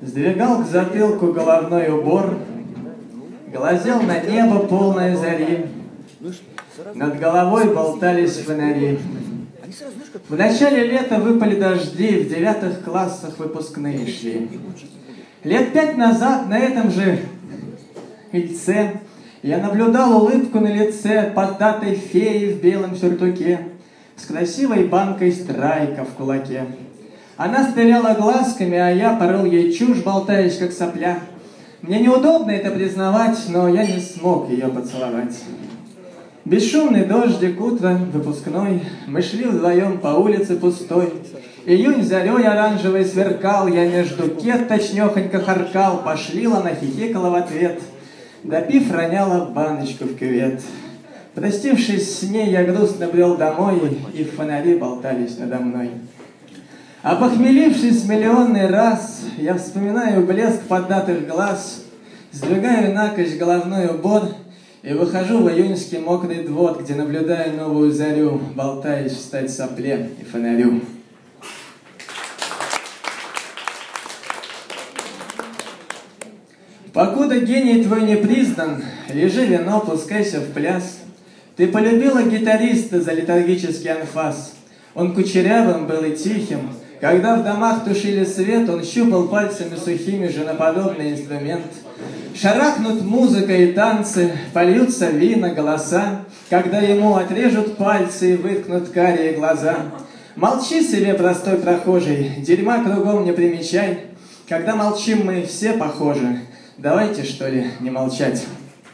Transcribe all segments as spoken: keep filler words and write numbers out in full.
Сдвигал к затылку головной убор, глазел на небо, полное зари. Над головой болтались фонари. В начале лета выпали дожди, в девятых классах выпускные шли. Лет пять назад на этом же крыльце я наблюдал улыбку на лице поддатой феи в белом сюртуке с красивой банкой страйка в кулаке. Она стреляла глазками, а я порол ей чушь, болтаясь как сопля. Мне неудобно это признавать, но я не смог ее поцеловать. Бесшумный дождик, утро выпускной, мы шли вдвоем по улице пустой. Июнь зарей оранжевый сверкал, я между кет точнёхонько харкал, пошлила, она хихикала в ответ. Допив, роняла баночку в кювет. Простившись с ней, я грустно брел домой, и фонари болтались надо мной. А похмелившись миллионный раз, я вспоминаю блеск поддатых глаз, сдвигаю накось головной убор и выхожу в июньский мокрый двор, где наблюдаю новую зарю, болтаясь встать сопле и фонарю. Покуда гений твой не признан, лежи вино, пускайся в пляс. Ты полюбила гитариста за литургический анфас. Он кучерявым был и тихим. Когда в домах тушили свет, он щупал пальцами сухими женоподобный инструмент. Шарахнут музыка и танцы, польются вина, голоса, когда ему отрежут пальцы и выткнут карие глаза. Молчи себе, простой прохожий, дерьма кругом не примечай. Когда молчим мы все похожи, давайте, что ли, не молчать.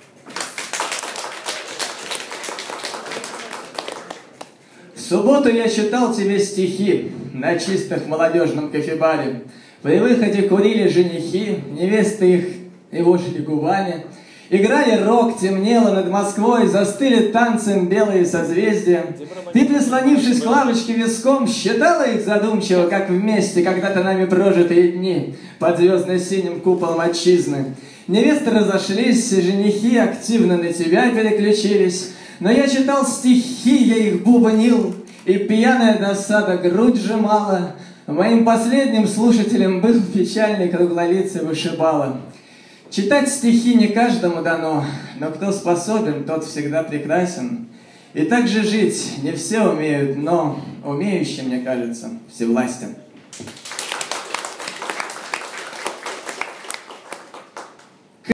В субботу я читал тебе стихи на чистых молодежном кофебаре. При выходе курили женихи, невесты их и вошли губами. Играли рок, темнело над Москвой, застыли танцем белые созвездия. Ты, прислонившись к лавочке виском, считала их задумчиво, как вместе когда-то нами прожитые дни под звездно-синим куполом отчизны. Невесты разошлись, женихи активно на тебя переключились. Но я читал стихи, я их бубнил, и пьяная досада грудь сжимала. Моим последним слушателем был печальный круглолицый вышибала. Читать стихи не каждому дано, но кто способен, тот всегда прекрасен. И так же жить не все умеют, но умеющий, мне кажется, всевластен.